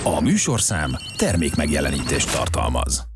A műsorszám termékmegjelenítést tartalmaz.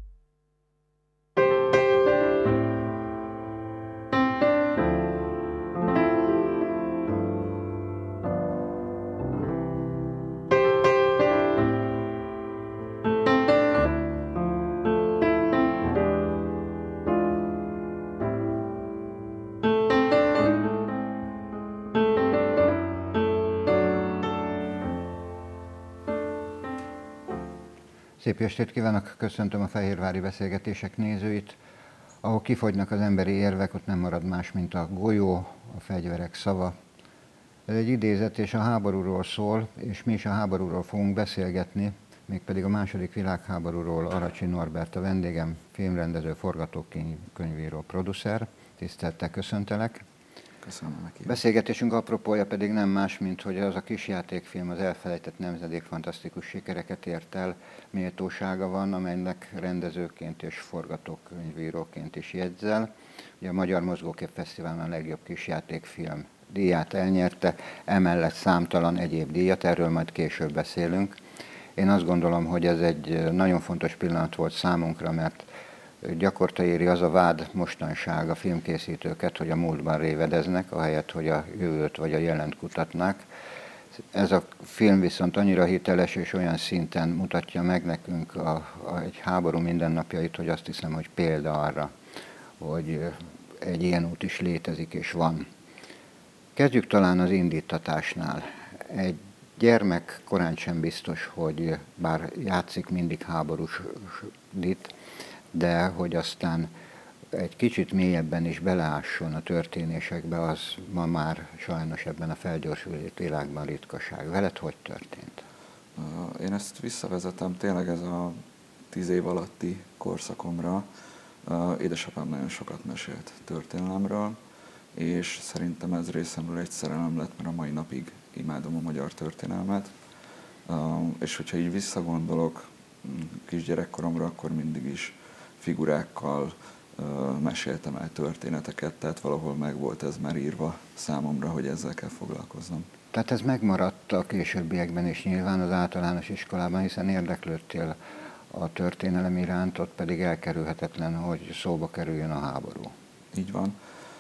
Szép estét kívánok, köszöntöm a Fehérvári Beszélgetések nézőit. Ahol kifogynak az emberi érvek, ott nem marad más, mint a golyó, a fegyverek szava. Ez egy idézet, és a háborúról szól, és mi is a háborúról fogunk beszélgetni, mégpedig a II. Világháborúról. Aracsi Norbert a vendégem, filmrendező, forgatókönyvíró, producer. Tisztelettel köszöntelek. Köszönöm neki. Beszélgetésünk apropója pedig nem más, mint hogy az a kisjátékfilm, az Elfelejtett nemzedék fantasztikus sikereket ért el, méltósága van, amelynek rendezőként és forgatókönyvíróként is jegyzel. Ugye a Magyar Mozgókép Fesztiválon a legjobb kisjátékfilm díját elnyerte, emellett számtalan egyéb díjat, erről majd később beszélünk. Én azt gondolom, hogy ez egy nagyon fontos pillanat volt számunkra, mert gyakorta éri az a vád mostanság a filmkészítőket, hogy a múltban révedeznek, ahelyett, hogy a jövőt vagy a jelent kutatnák. Ez a film viszont annyira hiteles és olyan szinten mutatja meg nekünk egy háború mindennapjait, hogy azt hiszem, hogy példa arra, hogy egy ilyen út is létezik és van. Kezdjük talán az indítatásnál. Egy gyermek korán sem biztos, hogy bár játszik mindig háborús dit, de hogy aztán egy kicsit mélyebben is beleásson a történésekbe, az ma már sajnos ebben a felgyorsult világban ritkaság. Veled hogy történt? Én ezt visszavezetem tényleg ez a 10 év alatti korszakomra. Édesapám nagyon sokat mesélt történelemről, és szerintem ez részemről egy szerelem lett, mert a mai napig imádom a magyar történelmet. És hogyha így visszagondolok kisgyerekkoromra, akkor mindig is figurákkal meséltem el történeteket, tehát valahol meg volt ez már írva számomra, hogy ezzel kell foglalkoznom. Tehát ez megmaradt a későbbiekben is nyilván az általános iskolában, hiszen érdeklődtél a történelem iránt, ott pedig elkerülhetetlen, hogy szóba kerüljön a háború. Így van.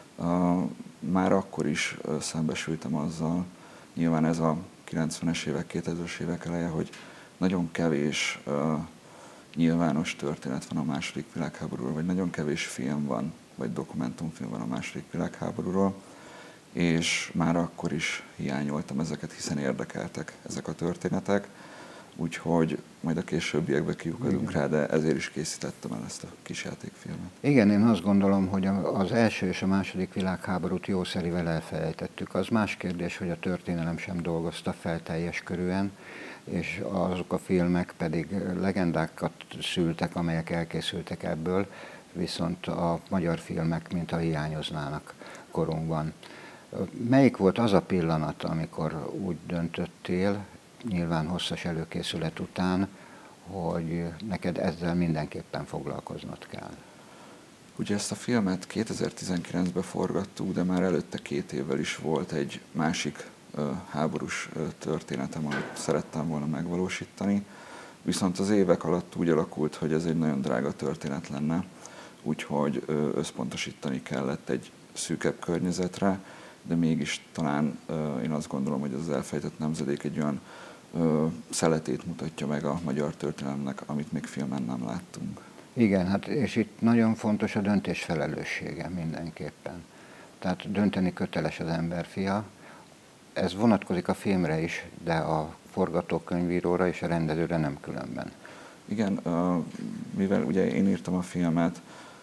Már akkor is szembesültem azzal, nyilván ez a 90-es évek, 2000-es évek eleje, hogy nagyon kevés nyilvános történet van a II. Világháborúról, vagy nagyon kevés film van, vagy dokumentumfilm van a II. Világháborúról, és már akkor is hiányoltam ezeket, hiszen érdekeltek ezek a történetek, úgyhogy majd a későbbiekben kiukadunk rá, de ezért is készítettem el ezt a kisjátékfilmet. Igen, én azt gondolom, hogy az első és a II. Világháborút jószerivel elfelejtettük. Az más kérdés, hogy a történelem sem dolgozta fel teljes körűen, és azok a filmek pedig legendákat szültek, amelyek elkészültek ebből, viszont a magyar filmek mintha hiányoznának korunkban. Melyik volt az a pillanat, amikor úgy döntöttél, nyilván hosszas előkészület után, hogy neked ezzel mindenképpen foglalkoznod kell? Ugye ezt a filmet 2019-ben forgattuk, de már előtte 2 évvel is volt egy másik háborús történetem, amit szerettem volna megvalósítani. Viszont az évek alatt úgy alakult, hogy ez egy nagyon drága történet lenne, úgyhogy összpontosítani kellett egy szűkebb környezetre, de mégis talán én azt gondolom, hogy az Elfelejtett nemzedék egy olyan szeletét mutatja meg a magyar történelemnek, amit még filmen nem láttunk. Igen, hát és itt nagyon fontos a döntés felelőssége mindenképpen. Tehát dönteni köteles az emberfia. Ez vonatkozik a filmre is, de a forgatókönyvíróra és a rendezőre nem különben. Igen, mivel ugye én írtam a filmet,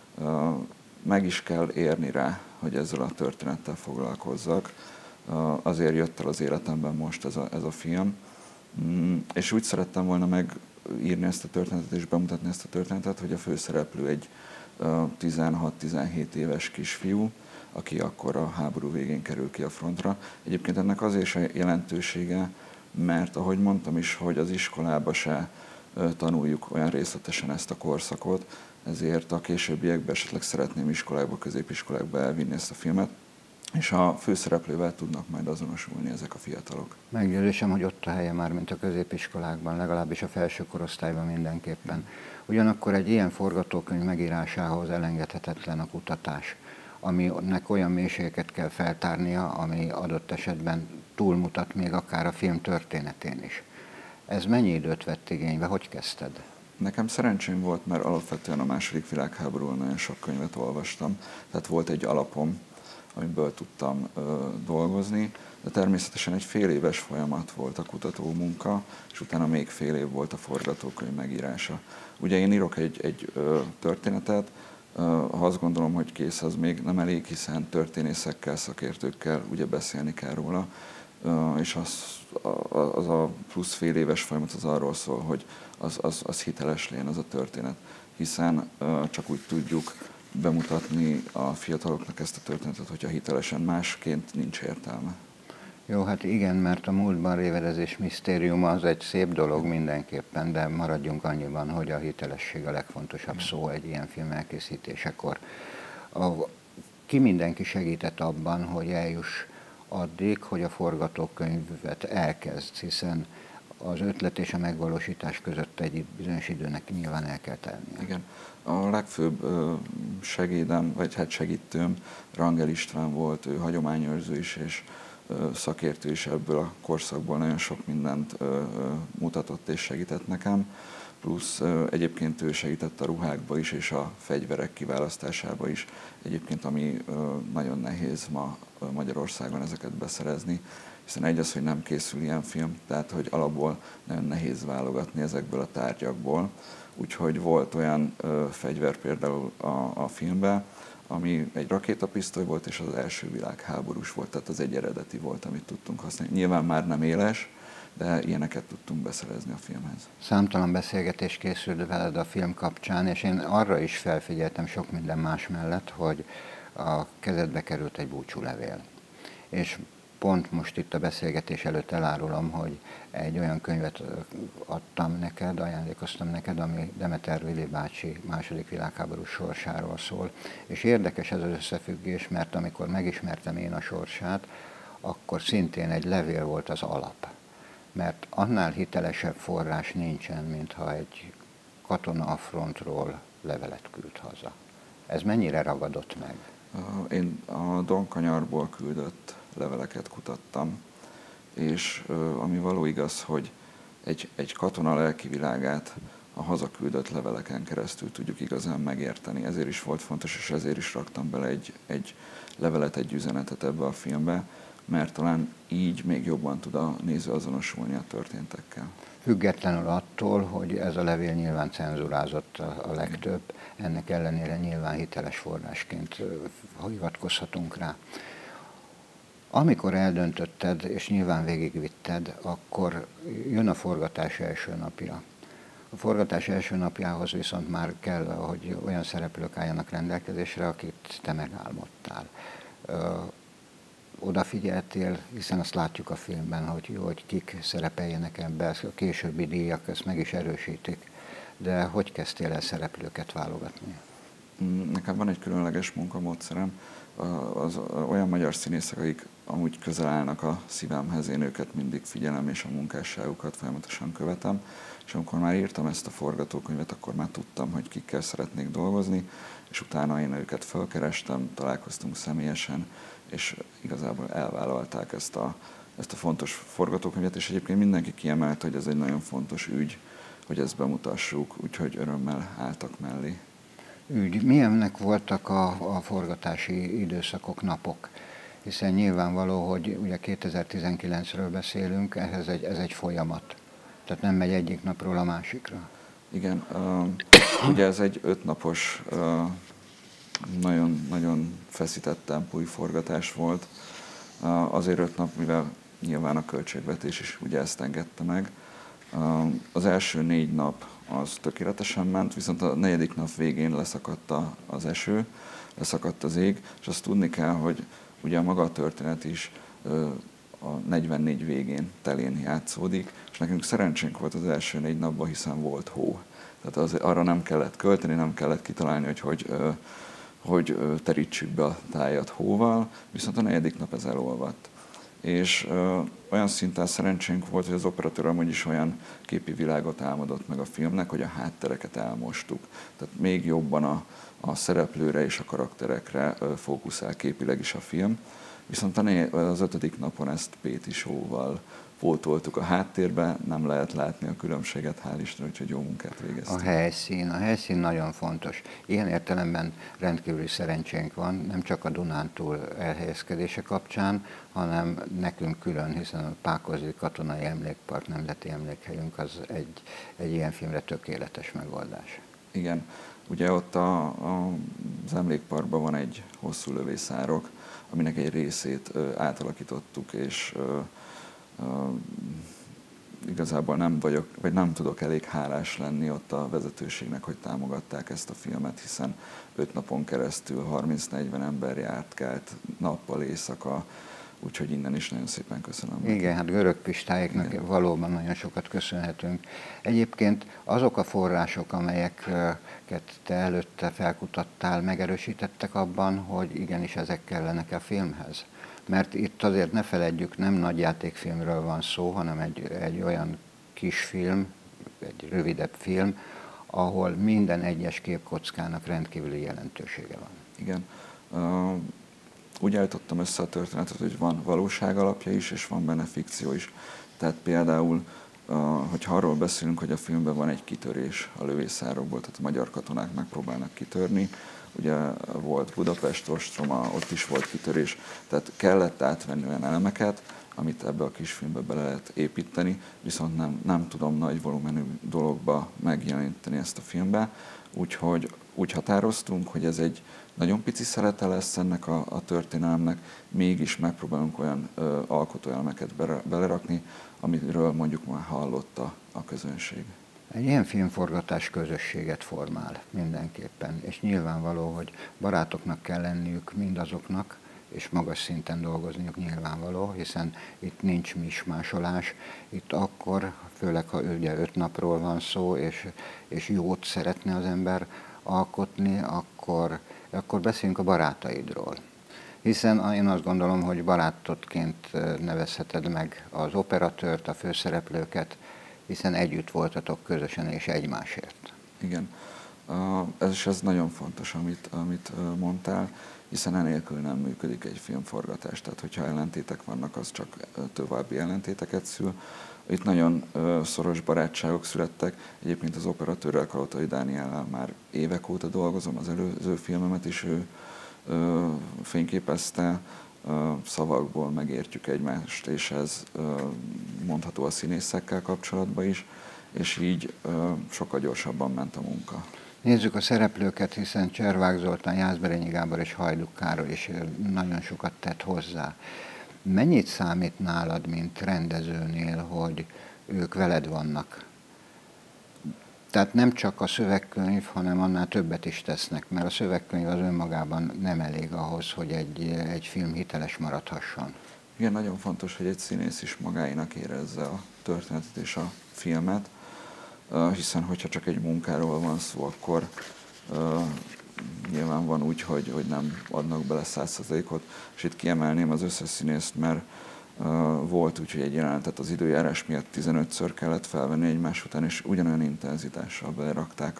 meg is kell érni rá, hogy ezzel a történettel foglalkozzak. Azért jött el az életemben most ez a film. És úgy szerettem volna megírni ezt a történetet és bemutatni ezt a történetet, hogy a főszereplő egy 16-17 éves kisfiú, aki akkor a háború végén kerül ki a frontra. Egyébként ennek azért a jelentősége, mert ahogy mondtam is, hogy az iskolába se tanuljuk olyan részletesen ezt a korszakot, ezért a későbbiekben esetleg szeretném iskolákba, középiskolákba elvinni ezt a filmet, és a főszereplővel tudnak majd azonosulni ezek a fiatalok. Meggyőződésem, hogy ott a helye már, mint a középiskolákban, legalábbis a felső korosztályban mindenképpen. Ugyanakkor egy ilyen forgatókönyv megírásához elengedhetetlen a kutatás, aminek olyan mélységeket kell feltárnia, ami adott esetben túlmutat még akár a film történetén is. Ez mennyi időt vett igénybe, hogy kezdted? Nekem szerencsém volt, mert alapvetően a második világháborúban nagyon sok könyvet olvastam, tehát volt egy alapom, amiből tudtam dolgozni, de természetesen egy fél éves folyamat volt a kutató munka, és utána még fél év volt a forgatókönyv megírása. Ugye én írok egy történetet, ha azt gondolom, hogy kész, az még nem elég, hiszen történészekkel, szakértőkkel ugye beszélni kell róla, és az a plusz fél éves folyamat az arról szól, hogy az hiteles legyen az a történet, hiszen csak úgy tudjuk bemutatni a fiataloknak ezt a történetet, hogyha hitelesen, másként nincs értelme. Jó, hát igen, mert a múltban révedezés misztériuma az egy szép dolog mindenképpen, de maradjunk annyiban, hogy a hitelesség a legfontosabb szó egy ilyen film elkészítésekor. Ki mindenki segített abban, hogy eljuss addig, hogy a forgatókönyvet elkezd, hiszen az ötlet és a megvalósítás között egy bizonyos időnek nyilván el kell tennie. Igen. A legfőbb segédem, vagy hát segítőm Rangel István volt, ő hagyományőrző is, és szakértő is ebből a korszakból nagyon sok mindent mutatott és segített nekem, plusz egyébként ő segített a ruhákba is, és a fegyverek kiválasztásába is, egyébként ami nagyon nehéz ma Magyarországon ezeket beszerezni, hiszen egy az, hogy nem készül ilyen film, tehát hogy alapból nagyon nehéz válogatni ezekből a tárgyakból, úgyhogy volt olyan fegyver például a filmben, ami egy rakétapisztoly volt, és az első világháborús volt, tehát az egy eredeti volt, amit tudtunk használni. Nyilván már nem éles, de ilyeneket tudtunk beszerezni a filmhez. Számtalan beszélgetés készült veled a film kapcsán, és én arra is felfigyeltem sok minden más mellett, hogy a kezedbe került egy búcsúlevél. És pont most itt a beszélgetés előtt elárulom, hogy egy olyan könyvet adtam neked, ajándékoztam neked, ami Demeter Vili bácsi második világháborús sorsáról szól. És érdekes ez az összefüggés, mert amikor megismertem én a sorsát, akkor szintén egy levél volt az alap. Mert annál hitelesebb forrás nincsen, mintha egy katona a frontról levelet küld haza. Ez mennyire ragadott meg? Én a Donkanyarból küldött leveleket kutattam, és ami való igaz, hogy egy katona lelki világát a hazaküldött leveleken keresztül tudjuk igazán megérteni. Ezért is volt fontos, és ezért is raktam bele egy levelet, egy üzenetet ebbe a filmbe, mert talán így még jobban tud a néző azonosulni a történtekkel. Függetlenül attól, hogy ez a levél nyilván cenzurázott a legtöbb, ennek ellenére nyilván hiteles forrásként hivatkozhatunk rá. Amikor eldöntötted, és nyilván végigvitted, akkor jön a forgatás első napja. A forgatás első napjához viszont már kell, hogy olyan szereplők álljanak rendelkezésre, akit te megálmodtál. Odafigyeltél, hiszen azt látjuk a filmben, hogy kik szerepeljenek ebbe, a későbbi díjak ezt meg is erősítik. De hogy kezdtél el szereplőket válogatni? Nekem van egy különleges munkamódszerem, az olyan magyar színészek, akik amúgy közel állnak a szívemhez, én őket mindig figyelem, és a munkásságukat folyamatosan követem, és amikor már írtam ezt a forgatókönyvet, akkor már tudtam, hogy kikkel szeretnék dolgozni, és utána én őket felkerestem, találkoztunk személyesen, és igazából elvállalták ezt a fontos forgatókönyvet, és egyébként mindenki kiemelt, hogy ez egy nagyon fontos ügy, hogy ezt bemutassuk, úgyhogy örömmel álltak mellé. Milyennek voltak a forgatási időszakok, napok? Hiszen nyilvánvaló, hogy ugye 2019-ről beszélünk, ez egy folyamat. Tehát nem megy egyik napról a másikra. Igen, ugye ez egy 5 napos, nagyon feszített tempói forgatás volt. Azért 5 nap, mivel nyilván a költségvetés is ugye ezt engedte meg. Az első 4 nap az tökéletesen ment, viszont a 4. nap végén leszakadt az eső, leszakadt az ég, és azt tudni kell, hogy ugye maga a történet is a 44 végén telén játszódik, és nekünk szerencsénk volt az első 4 napban, hiszen volt hó. Tehát arra nem kellett költeni, nem kellett kitalálni, hogy terítsük be a tájat hóval, viszont a 4. nap ez elolvadt. És olyan szinten szerencsénk volt, hogy az operatőr amúgy is olyan képi világot álmodott meg a filmnek, hogy a háttereket elmostuk. Tehát még jobban a szereplőre és a karakterekre fókuszál képileg is a film. Viszont az 5. napon ezt Péti show-val pótoltuk a háttérbe, nem lehet látni a különbséget, hál' Isten, úgyhogy jó munkát végeztünk. A helyszín nagyon fontos. Ilyen értelemben rendkívüli szerencsénk van, nem csak a Dunántúl elhelyezkedése kapcsán, hanem nekünk külön, hiszen a Pákozdi Katonai Emlékpark nemzeti emlékhelyünk az egy ilyen filmre tökéletes megoldás. Igen, ugye ott az emlékparkban van egy hosszú lövészárok, aminek egy részét átalakítottuk, és igazából nem tudok elég hálás lenni ott a vezetőségnek, hogy támogatták ezt a filmet, hiszen 5 napon keresztül 30-40 ember járt, kelt nappal, éjszaka, úgyhogy innen is nagyon szépen köszönöm. Igen, hát Görög Pistáéknak valóban nagyon sokat köszönhetünk. Egyébként azok a források, amelyeket te előtte felkutattál, megerősítettek abban, hogy igenis ezek kellenek a filmhez. Mert itt azért ne feledjük, nem nagyjátékfilmről van szó, hanem egy olyan kis film, egy rövidebb film, ahol minden egyes képkockának rendkívüli jelentősége van. Igen. Úgy állítottam össze a történetet, hogy van valóság alapja is, és van benne fikció is. Tehát például, hogyha arról beszélünk, hogy a filmben van egy kitörés a lövészárokból, tehát a magyar katonák megpróbálnak kitörni, ugye volt Budapest ostroma, ott is volt kitörés, tehát kellett átvenni olyan elemeket, amit ebbe a kis filmbe bele lehet építeni, viszont nem tudom nagy volumenű dologba megjeleníteni ezt a filmbe, úgyhogy úgy határoztunk, hogy ez egy nagyon pici szelete lesz ennek a történelemnek, mégis megpróbálunk olyan alkotóelemeket belerakni, amiről mondjuk már hallotta a közönség. Egy ilyen filmforgatás közösséget formál mindenképpen, és nyilvánvaló, hogy barátoknak kell lenniük mindazoknak, és magas szinten dolgozniuk nyilvánvaló, hiszen itt nincs mismásolás. Itt akkor, főleg ha ugye 5 napról van szó, és jót szeretne az ember alkotni, akkor beszéljünk a barátaidról. Hiszen én azt gondolom, hogy barátodként nevezheted meg az operatőrt, a főszereplőket, hiszen együtt voltatok közösen és egymásért. Igen, ez nagyon fontos, amit mondtál, hiszen enélkül nem működik egy filmforgatás. Tehát, hogyha ellentétek vannak, az csak további ellentéteket szül. Itt nagyon szoros barátságok születtek. Egyébként az operatőrrel, Kalotai Dániellel már évek óta dolgozom, az előző filmemet is ő fényképezte, szavakból megértjük egymást, és ez mondható a színészekkel kapcsolatban is, és így sokkal gyorsabban ment a munka. Nézzük a szereplőket, hiszen Cservák Zoltán, Jászberényi Gábor és Hajduk Károly is nagyon sokat tett hozzá. Mennyit számít nálad, mint rendezőnél, hogy ők veled vannak? Tehát nem csak a szövegkönyv, hanem annál többet is tesznek, mert a szövegkönyv az önmagában nem elég ahhoz, hogy egy film hiteles maradhasson. Igen, nagyon fontos, hogy egy színész is magáinak érezze a történetet és a filmet, hiszen hogyha csak egy munkáról van szó, akkor nyilván van úgy, hogy nem adnak bele 100%-ot, és itt kiemelném az összes színészt, mert volt úgy, hogy egy jelenetet az időjárás miatt 15-ször kellett felvenni egymás után, és ugyanolyan intenzitással belerakták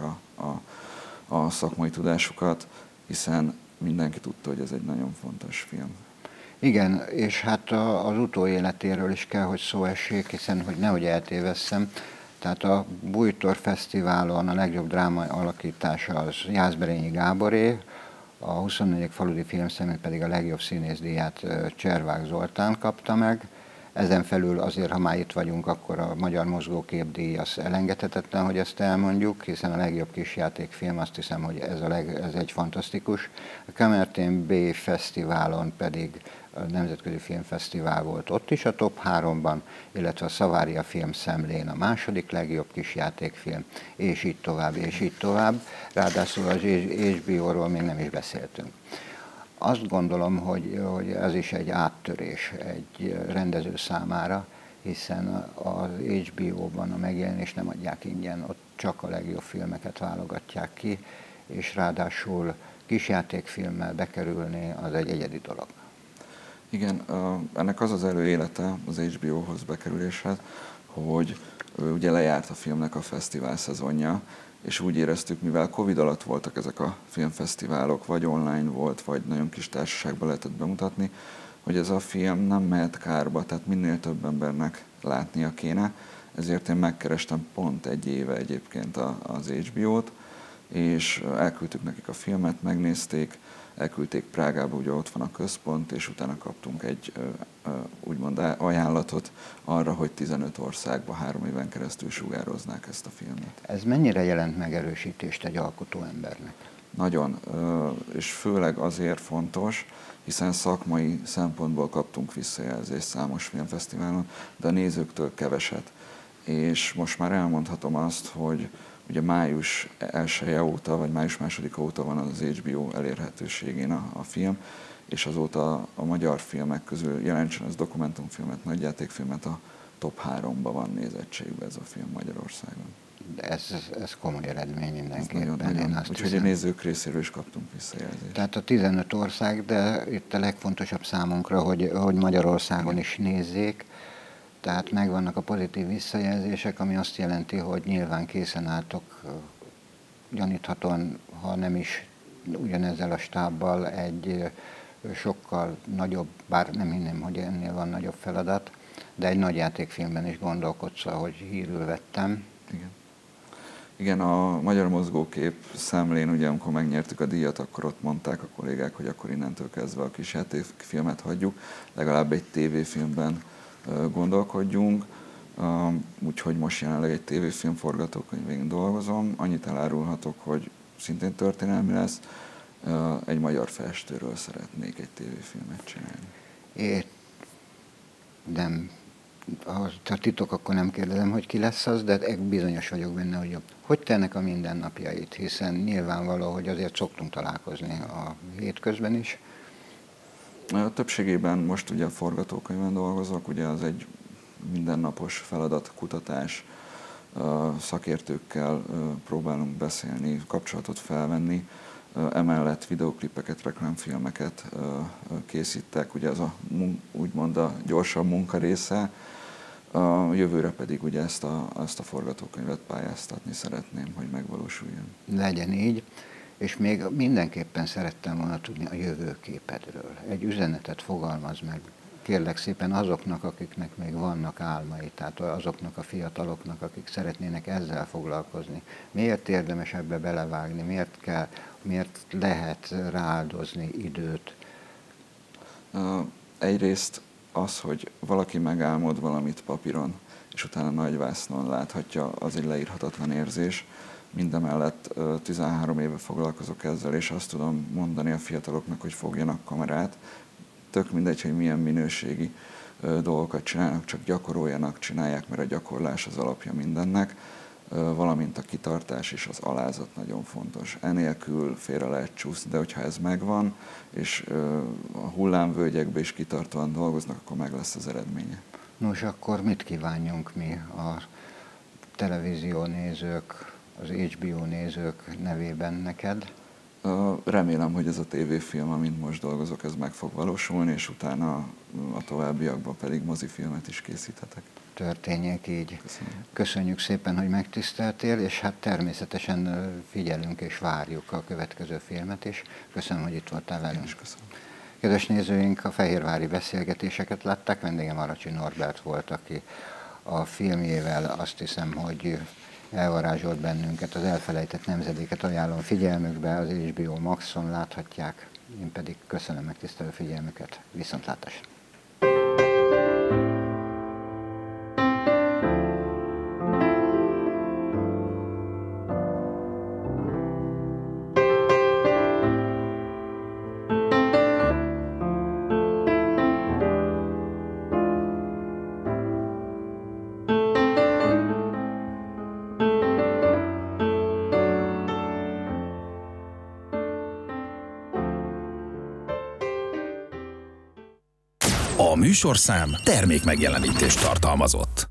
a szakmai tudásukat, hiszen mindenki tudta, hogy ez egy nagyon fontos film. Igen, és hát az utóéletéről is kell, hogy szó essék, hiszen, hogy nehogy eltévesszem, tehát a Bújtor Fesztiválon a legjobb drámai alakítása az Jászberényi Gáboré, a 24. faludi filmszemét pedig a legjobb színészdíját Cservák Zoltán kapta meg. Ezen felül azért, ha már itt vagyunk, akkor a Magyar Mozgóképdíj az elengedhetetlen, hogy ezt elmondjuk, hiszen a legjobb kisjátékfilm, azt hiszem, hogy ez egy fantasztikus. A Kemertén B Fesztiválon pedig a Nemzetközi Filmfesztivál volt ott is a top 3-ban, illetve a Szavária Filmszemlén a második legjobb kisjátékfilm, és így tovább, és így tovább. Ráadásul az HBO-ról még nem is beszéltünk. Azt gondolom, hogy ez is egy áttörés egy rendező számára, hiszen az HBO-ban a megjelenést nem adják ingyen, ott csak a legjobb filmeket válogatják ki, és ráadásul kisjátékfilmmel bekerülni, az egy egyedi dolog. Igen, ennek az az előélete az HBO-hoz bekerüléshez, hogy ugye lejárt a filmnek a fesztivál szezonja, és úgy éreztük, mivel Covid alatt voltak ezek a filmfesztiválok, vagy online volt, vagy nagyon kis társaságban lehetett bemutatni, hogy ez a film nem mehet kárba, tehát minél több embernek látnia kéne, ezért én megkerestem pont egy éve egyébként az HBO-t, és elküldtük nekik a filmet, megnézték, elküldték Prágába, ugye ott van a központ, és utána kaptunk egy úgymond ajánlatot arra, hogy 15 országba 3 éven keresztül sugároznák ezt a filmet. Ez mennyire jelent megerősítést egy alkotó embernek? Nagyon, és főleg azért fontos, hiszen szakmai szempontból kaptunk visszajelzést számos filmfesztiválon, de a nézőktől keveset. És most már elmondhatom azt, hogy ugye május 1-e óta, vagy május 2-a óta van az HBO elérhetőségén a film, és azóta a magyar filmek közül, jelentsen az dokumentumfilmet, nagyjátékfilmet, a top 3-ban van nézettségben ez a film Magyarországon. De ez komoly eredmény mindenképpen. Nagyon. Úgyhogy a nézők részéről is kaptunk visszajelzést. Tehát a 15 ország, de itt a legfontosabb számunkra, hogy Magyarországon is nézzék. Tehát megvannak a pozitív visszajelzések, ami azt jelenti, hogy nyilván készen álltok, gyaníthatóan, ha nem is ugyanezzel a stábbal, egy sokkal nagyobb, bár nem hinném, hogy ennél van nagyobb feladat, de egy nagy játékfilmben is gondolkodsz, ahogy hírül vettem. Igen, a Magyar Mozgókép szemlén, ugye amikor megnyertük a díjat, akkor ott mondták a kollégák, hogy akkor innentől kezdve a kis játékfilmet hagyjuk, legalább egy tévéfilmben gondolkodjunk, úgyhogy most jelenleg egy tévéfilm forgatókönyvén dolgozom. Annyit elárulhatok, hogy szintén történelmi lesz, egy magyar festőről szeretnék egy tévéfilmet csinálni. Nem, ha titok, akkor nem kérdezem, hogy ki lesz az, de bizonyos vagyok benne, hogy jobb. Hogy tennek a mindennapjait, hiszen nyilvánvaló, hogy azért szoktunk találkozni a hétközben is. Többségében most ugye a forgatókönyvben dolgozok, ugye az egy mindennapos feladat, kutatás, szakértőkkel próbálunk beszélni, kapcsolatot felvenni, emellett videóklipeket, reklámfilmeket készítek, ugye az úgymond a gyorsabb munka része, jövőre pedig ugye ezt a forgatókönyvet pályáztatni szeretném, hogy megvalósuljon. Legyen így. És még mindenképpen szerettem volna tudni a jövőképedről. Egy üzenetet fogalmaz meg, kérlek szépen azoknak, akiknek még vannak álmai, tehát azoknak a fiataloknak, akik szeretnének ezzel foglalkozni. Miért érdemes ebbe belevágni, miért lehet rááldozni időt? Egyrészt az, hogy valaki megálmod valamit papíron, és utána nagyvásznon láthatja, az egy leírhatatlan érzés. Mindemellett 13 éve foglalkozok ezzel, és azt tudom mondani a fiataloknak, hogy fogjanak kamerát. Tök mindegy, hogy milyen minőségi dolgokat csinálnak, csak gyakoroljanak, csinálják, mert a gyakorlás az alapja mindennek, valamint a kitartás és az alázat nagyon fontos. Enélkül félre lehet csúszni, de hogyha ez megvan, és a hullámvölgyekbe is kitartóan dolgoznak, akkor meg lesz az eredménye. Nos, akkor mit kívánjunk mi a televízió nézők, az HBO nézők nevében neked? Remélem, hogy ez a tévéfilm, amint most dolgozok, ez meg fog valósulni, és utána a továbbiakban pedig mozifilmet is készíthetek. Történjék így. Köszönöm. Köszönjük szépen, hogy megtiszteltél, és hát természetesen figyelünk és várjuk a következő filmet is. Köszönöm, hogy itt voltál velünk. Én is köszönöm. Kedves nézőink, a fehérvári beszélgetéseket látták, vendégem Aracsi Norbert volt, aki a filmjével azt hiszem, hogy elvarázsolt bennünket. Az Elfelejtett nemzedéket ajánlom figyelmükbe, az HBO Maxon láthatják. Én pedig köszönöm megtisztelő figyelmüket. Viszontlátásra! A műsorszám termékmegjelenítést tartalmazott.